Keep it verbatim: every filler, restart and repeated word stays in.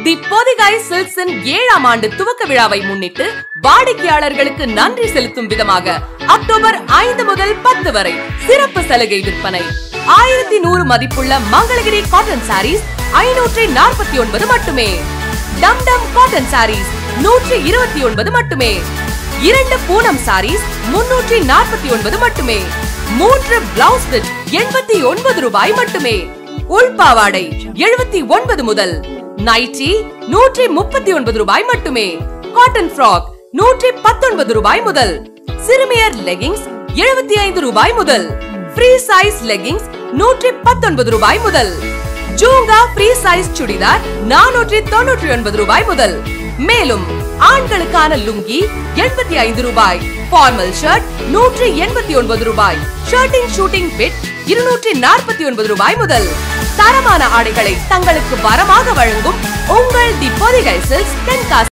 தி பொதிகை சில்க்ஸின் ஏழாம் ஆண்டு துவக்க விழாவை முன்னிட்டு வாடிக்கையாளர்களுக்கு நன்றி செலுத்தும் விதமாக அக்டோபர் ஐந்து முதல் பத்து வரை சிறப்பு சலுகை விற்பனை. ஆயிரத்தி நூறு மதிப்புள்ள மங்களகிரி காட்டன் சாரீஸ் ஐநூற்றி நாற்பத்தி ஒன்பது மட்டுமே. டம் டம் காட்டன் சாரீஸ் நூற்றி இருபத்தி ஒன்பது மட்டுமே. இரண்டு பூனம் சாரீஸ் முன்னூற்றி நாற்பத்தி ஒன்பது மட்டுமே. மூன்று பிளவுஸ் பிட் எண்பத்தி ஒன்பது ரூபாய் மட்டுமே. உள்பாவாடை எழுபத்தி ஒன்பது முதல். நைட்டி நூற்றி முப்பத்தி ஒன்பது ரூபாய் மட்டுமே. காட்டன் ஃப்ராக் நூற்றி பத்தொன்பது ரூபாய் முதல். சிறுமியர் லெகிங்ஸ் எழுபத்தி ஐந்து ரூபாய் முதல். ஃப்ரீ சைஸ் லெகிங்ஸ் நூற்றி பத்தொன்பது ரூபாய் முதல். ஜூங்கா ஃப்ரீ சைஸ் சுடிதார் நானூற்றி தொன்னூற்றி ஒன்பது ரூபாய் முதல். மேலும் ஆண்களுக்கான லுங்கி எண்பத்தி ஐந்து ரூபாய். ஃபார்மல் ஷர்ட் நூற்றி எண்பத்தி ஒன்பது ரூபாய். ஷர்ட்டிங் ஷூட்டிங் பிட் இருநூற்றி நாற்பத்தி ஒன்பது ரூபாய் முதல். தரமான ஆடைகளை தங்களுக்கு வரமாக வழங்கும் உங்கள் தி பொதிகை சில்க்ஸ் தென்காசி.